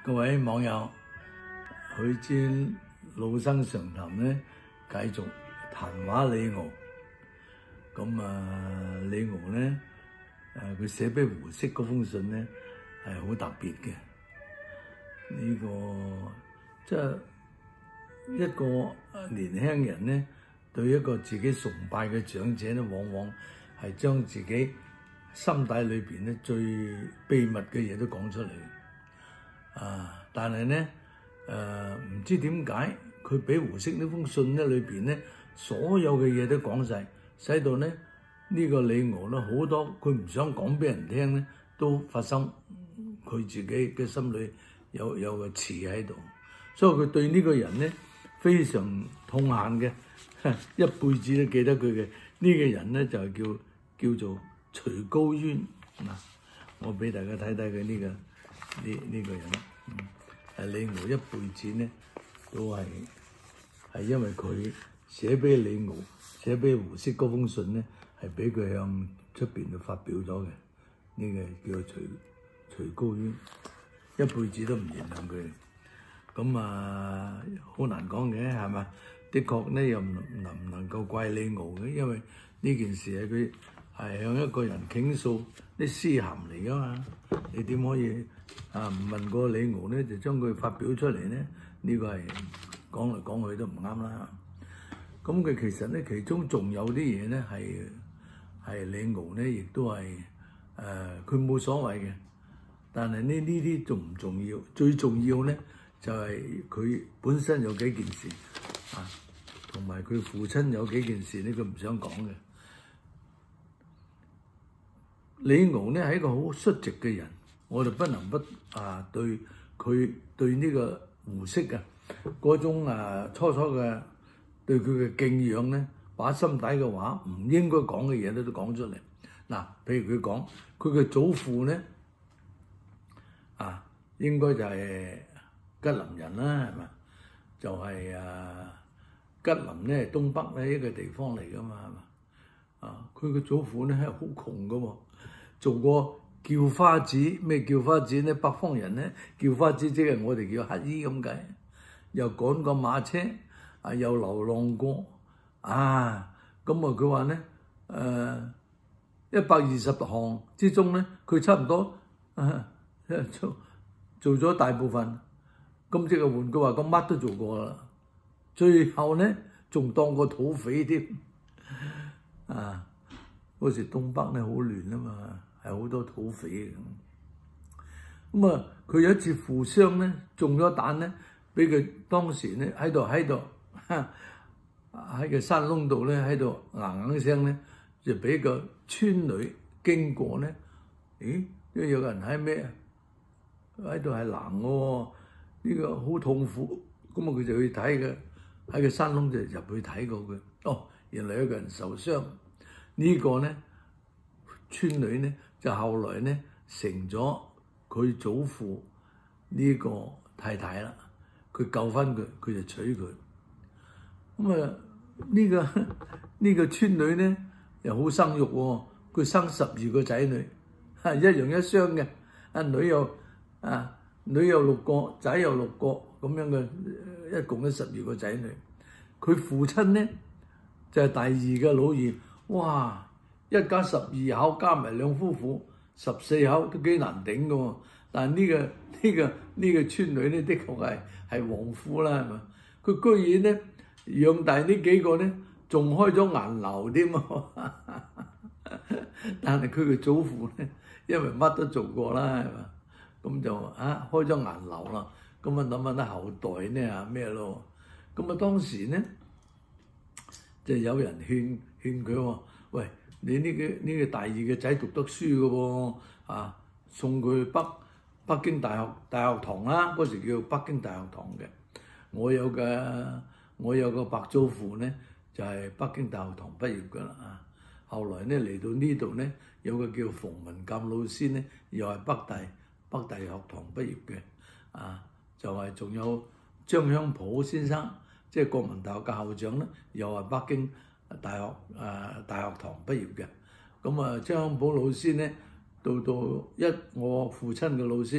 各位網友，許尊老生常談咧，繼續談話李敖。李敖咧，佢寫俾胡適嗰封信咧係好特別嘅。即係一個年輕人咧，對一個自己崇拜嘅長者咧，往往係將自己心底裏邊咧最秘密嘅嘢都講出嚟。但係咧，唔知點解佢俾胡適呢封信咧裏邊咧，所有嘅嘢都講晒，使到咧呢個李敖咧好多佢唔想講俾人聽咧，都發生佢自己嘅心裏有個刺喺度，所以佢對呢個人咧非常痛恨嘅，一輩子都記得佢嘅呢個人咧就係叫做徐高淵嗱，我俾大家睇睇佢呢個人啦。李敖一輩子咧都係因為佢寫俾李敖、寫俾胡適嗰封信咧，係俾佢向出邊就發表咗嘅。呢個叫做徐高淵，一輩子都唔原諒佢。好難講嘅係嘛？的確咧又唔能夠怪李敖嘅，因為呢件事係佢係向一個人傾訴啲私函嚟噶嘛，你點可以唔問過李敖咧就將佢發表出嚟咧？呢個係講嚟講去都唔啱啦。咁佢其實咧其中仲有啲嘢咧係李敖咧亦都係佢冇所謂嘅，但係呢啲仲唔重要？最重要咧就係佢本身有幾件事同埋佢父親有幾件事咧，佢唔想講嘅。李敖咧係一個好率直嘅人，我哋不能不對佢對呢個胡適嗰種初嘅對佢嘅敬仰咧，把心底嘅話唔應該講嘅嘢咧都講出嚟。譬如佢講佢嘅祖父咧應該就係吉林人啦，係嘛？就係吉林咧東北咧一個地方嚟噶嘛，係嘛？佢嘅祖父咧係好窮噶喎。做過叫花子，咩叫花子咧？北方人咧叫花子，即係我哋叫乞衣咁解。又趕過馬車，又流浪過，佢話咧120行之中咧，佢差唔多做咗大部分。咁即係換句話講，乜都做過啦。最後咧仲當過土匪添。嗰時東北咧好亂啊嘛，係好多土匪嘅。佢有一次負傷咧，中咗彈咧，俾佢當時咧喺個山窿度咧，喺度硬聲咧，就俾個村女經過咧，都有個人喺咩喺度係冷喎，呢個好痛苦。佢就去睇嘅，喺個山窿就入去睇過佢。原來有個人受傷。呢個咧村女咧就後來咧成咗佢祖父呢個太太啦。佢救翻佢，佢就娶佢。呢個村女咧又好生育喎，佢生12個仔女，一樣一雙嘅。女有6個，仔有6個，咁樣嘅，一共都12個仔女。佢父親咧就係第2嘅老二。哇！一家12口加埋兩夫婦14口都幾難頂嘅喎。但係呢個村女咧，的確係旺夫啦，係嘛？佢居然咧養大呢幾個咧，仲開咗銀樓添喎。但係佢嘅祖父咧，因為乜都做過啦，係嘛？咁就開咗銀樓啦。諗下啲後代咧咩咯？當時咧就有人勸佢喎，喂，你呢個第2嘅仔讀得書嘅喎，送佢北京大學堂啦，嗰時叫北京大學堂嘅。我有個伯祖父咧，就係北京大學堂畢業㗎啦。後來咧嚟到呢度咧，有個叫馮文鑑老師咧，又係北大學堂畢業嘅。就係仲有張香普先生，即係國民大學嘅校長咧，又係北京大學堂畢業嘅。張香普老師咧，到我父親嘅老師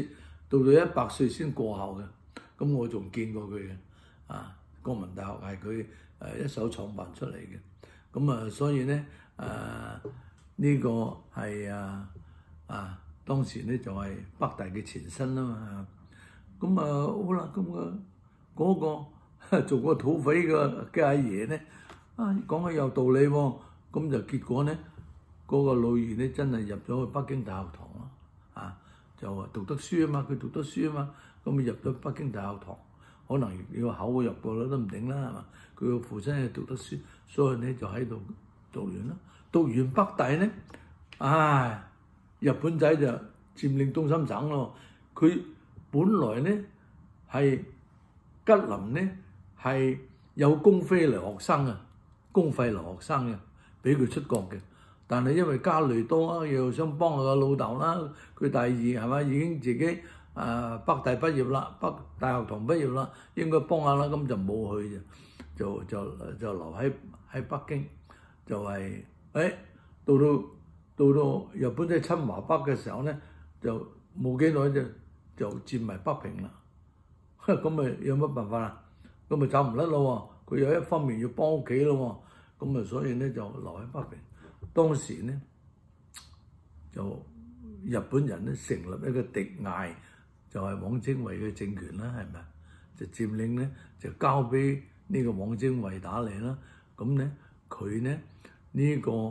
到100歲先過校嘅。咁我仲見過佢嘅，國民大學係佢一手創辦出嚟嘅。咁所以咧呢個係當時咧就係北大嘅前身啦嘛。咁好啦，咁嗰個做過土匪嘅阿爺咧，講起有道理喎。咁就結果咧，嗰個老二咧真係入咗去北京大學堂咯，就話讀得書啊嘛，佢讀得書啊嘛，咁入咗北京大學堂，可能要考入過啦都唔定啦，係嘛？佢個父親係讀得書，所以咧就喺度讀完啦。讀完北大咧，日本仔就佔領東三省咯。佢本來咧係吉林咧係有公費留學生嘅，俾佢出國嘅。但係因為家累多啊，又想幫下個老豆啦，佢大二係嘛，已經自己北大畢業啦，北大學堂畢業啦，應該幫下啦，咁就冇去就留喺北京，就係到到日本仔侵華北嘅時候咧，就冇幾耐就佔埋北平啦。咁咪有乜辦法啊？咁咪走唔甩咯喎！佢有一方面要幫屋企咯喎，咁所以咧就留喺北平。當時咧就日本人咧成立一個敵偽，就係汪精衛嘅政權啦，係咪啊？就佔領咧就交俾呢個汪精衛打理啦。咁咧佢咧呢個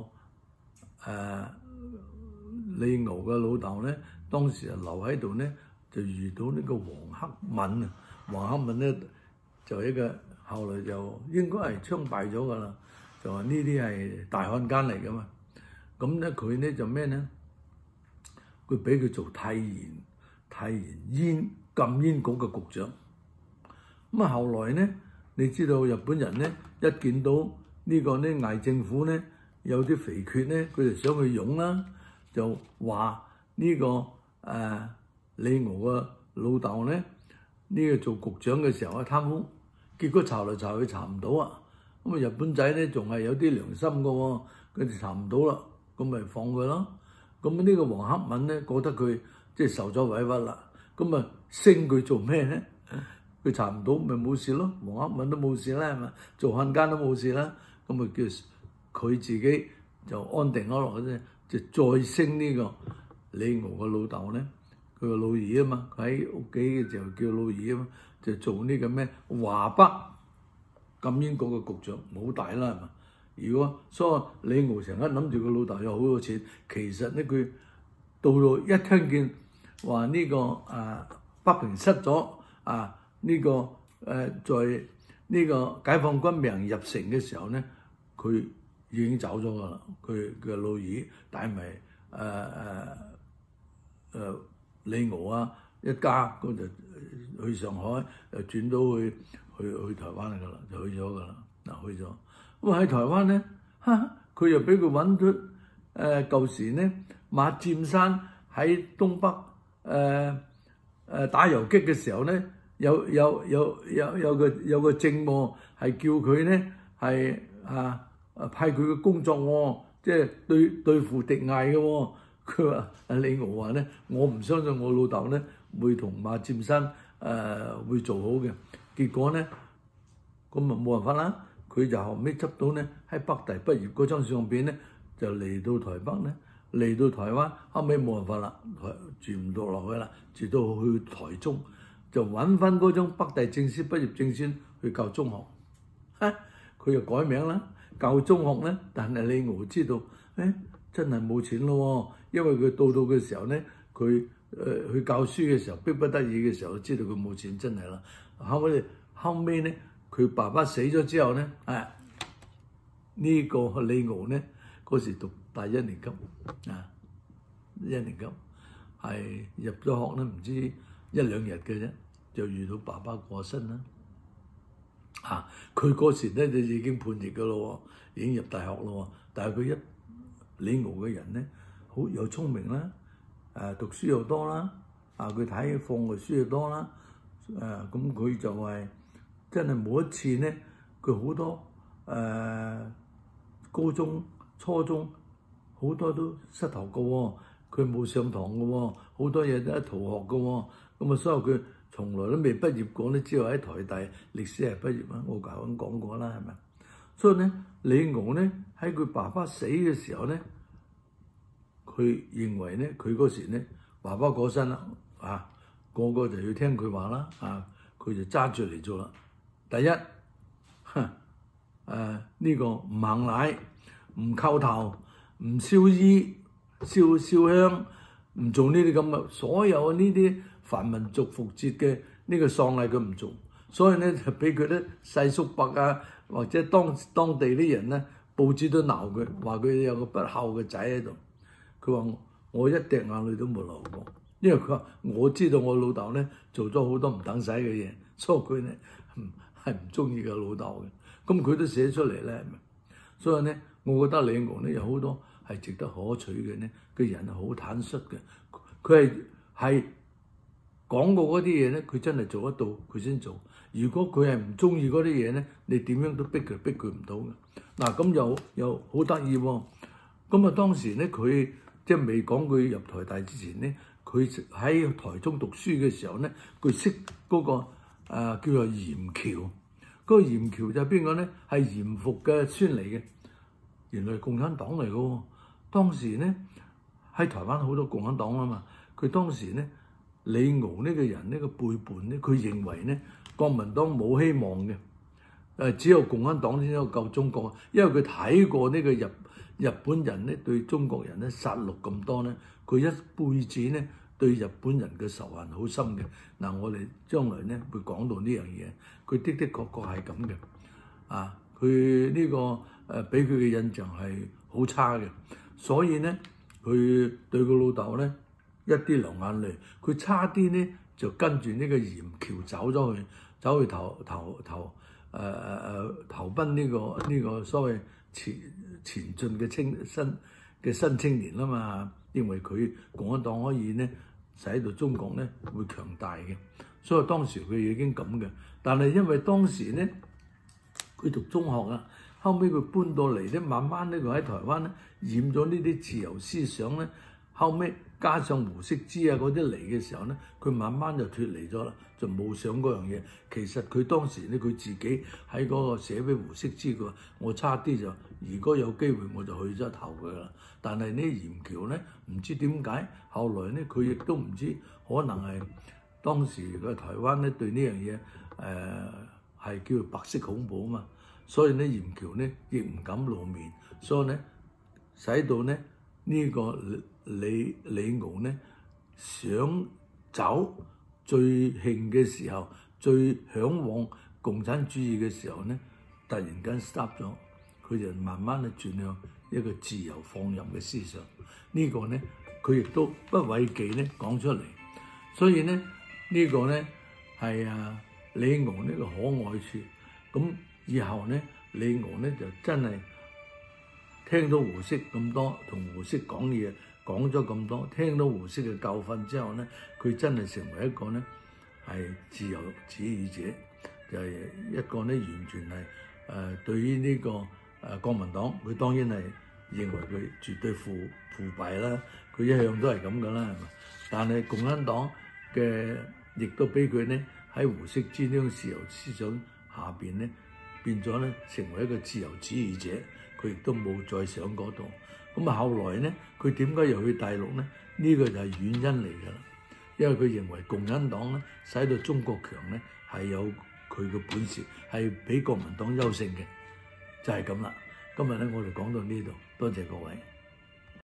李鰲嘅老豆咧，當時就留喺度咧，就遇到呢個黃克敏啊。黃克敏咧就一個後來就應該係槍斃咗㗎啦。就話呢啲係大漢奸嚟㗎嘛。咁咧佢咧就咩咧？佢俾佢做太原禁煙局嘅局長。咁後來咧，你知道日本人咧一見到呢個咧偽政府咧有啲肥缺咧，佢就想去擁啦，就話呢個李鰲嘅老豆咧呢個做局長嘅時候貪污，結果查來查去查唔到啊！咁日本仔咧仲係有啲良心嘅喎，佢哋查唔到啦，咁咪放佢咯。咁呢個黃克敏咧覺得佢即係受咗委屈啦，咁升佢做咩咧？佢查唔到咪冇事咯，黃克敏都冇事啦，係咪？做漢奸都冇事啦，咁叫佢自己就安定咗落去啫，就再升呢個李鰲嘅老豆咧，佢個老二啊嘛，佢喺屋企嘅時候叫老二啊嘛，就做呢個咩華北禁煙局嘅局長，冇大啦係嘛？如果所以李鰲成日諗住個老豆有好多錢，其實咧佢到一聽見話呢個北平失咗呢個在呢個解放軍未能入城嘅時候咧，佢已經走咗噶啦。佢嘅老二帶埋李鰲一家，咁就去上海，又轉到去台灣噶啦，就去咗噶啦。去咗咁喺台灣咧，佢又俾佢揾出舊時咧馬占山喺東北打遊擊嘅時候咧，有個證喎，係叫佢咧係派佢嘅工作喎，即係對付敵偽嘅喎。佢話李鰲話咧，我唔相信我老豆咧會同馬占山會做好嘅。結果咧咁冇辦法啦，佢就後尾執到咧喺北大畢業嗰張相片咧，就嚟到台北咧，嚟到台灣，後尾冇辦法啦，住唔到落去啦，住到去台中，就揾翻嗰張北大正式畢業證書去教中學。佢又改名啦，教中學咧，但係李鰲知道，真係冇錢咯喎，因為佢到嘅時候咧，佢去教書嘅時候，迫不得已嘅時候，知道佢冇錢，真係啦。後尾咧，佢爸爸死咗之後咧，呢個李鰲咧嗰時讀大一年級，一年級係入咗學咧，唔知1、2日嘅啫，就遇到爸爸過身啦。佢嗰時咧就已經叛逆嘅咯喎，已經入大學咯喎，但係佢李鰲嘅人咧，好又聰明啦，讀書又多啦，佢睇課外書又多啦，咁佢就係真係每一次咧，佢好多高中、初中好多都膝頭哥喎， 佢冇上堂嘅喎，好多嘢都係逃學嘅喎。咁啊，所以佢從來都未畢業過咧，只有喺台大歷史系畢業啊。我頭先講過啦，係咪？所以咧，李敖咧喺佢爸爸死嘅時候咧，佢認為咧，佢嗰時咧爸爸過身啦，啊個個就要聽佢話啦，啊佢就揸住嚟做啦。第一，呢個唔行禮，唔叩頭，唔燒衣、燒香，唔做呢啲咁嘅所有呢啲繁文縟節嘅呢個喪禮佢唔做，所以咧就俾佢啲世叔伯啊，或者當地啲人咧，報紙都鬧佢，話佢有個不孝嘅仔喺度。佢話我一滴眼淚都冇流過，因為佢話我知道我老豆咧做咗好多唔等使嘅嘢，所以佢咧係唔中意個老豆嘅。咁佢都寫出嚟咧，係咪？所以咧，我覺得李敖咧有好多係值得可取嘅咧，個人係好坦率嘅。佢係講過嗰啲嘢咧，佢真係做得到，佢先做。如果佢係唔中意嗰啲嘢咧，你點樣都逼佢唔到嘅。嗱，咁又好得意喎。咁啊，當時咧佢即係未講佢入台大之前咧，佢喺台中讀書嘅時候咧，佢識嗰個叫做嚴僑。嗰個嚴僑就係邊個咧？係嚴復嘅孫嚟嘅，原來係共產黨嚟嘅喎。當時咧喺台灣好多共產黨啊嘛，佢當時咧李敖呢個人呢個背叛咧，佢認為咧國民黨冇希望嘅，只有共產黨先能夠救中國，因為佢睇過呢個日本人咧對中國人咧殺戮咁多咧，佢一輩子咧對日本人嘅仇恨好深嘅。嗱，我哋將來咧會講到呢樣嘢，佢的確係咁嘅。啊，佢呢個俾佢嘅印象係好差嘅，所以咧佢對佢老豆咧一啲流眼淚，佢差啲咧就跟住呢個嚴僑走去投奔呢個所謂前進嘅新青年啦嘛，認為佢共產黨可以咧使到中國咧會強大嘅，所以當時佢已經咁嘅。但係因為當時咧佢讀中學啊，後尾佢搬到嚟咧，慢慢咧佢喺台灣咧染咗呢啲自由思想咧，後尾加上胡適之啊嗰啲嚟嘅時候咧，佢慢慢就脫離咗啦，就冇想嗰樣嘢。其實佢當時咧佢自己喺嗰個寫俾胡適之，佢話我差啲就如果有機會我就去咗投佢啦。但係呢嚴僑咧唔知點解，後來咧佢亦都唔知，可能係當時嘅台灣咧對呢樣嘢係叫做白色恐怖啊嘛，所以咧嚴僑咧亦唔敢露面，所以咧使到咧呢個李敖咧想走最興嘅時候，最嚮往共產主義嘅時候咧，突然間 stop 咗，佢就慢慢咧轉向一個自由放任嘅思想。呢個咧佢亦都不諱忌咧講出嚟，所以咧呢個咧係李敖呢個可愛處。咁以後咧李敖咧就真係聽到胡適咁多，同胡適講嘢講咗咁多，聽到胡適嘅教訓之後咧，佢真係成為一個咧係自由主義者，就係一個咧完全係對於呢個國民黨，佢當然係認為佢絕對腐敗啦，佢一向都係咁噶啦，係嘛？但係共產黨嘅亦都俾佢咧喺胡適之呢種自由思想下邊咧，變咗咧成為一個自由主義者，佢亦都冇再上嗰度。咁啊，後來咧，佢點解又去大陸咧？呢個就係原因嚟㗎啦。因為佢認為共產黨咧，使到中國強咧，係有佢嘅本事，係比國民黨優勝嘅，就係咁啦。今日咧，我哋講到呢度，多謝各位。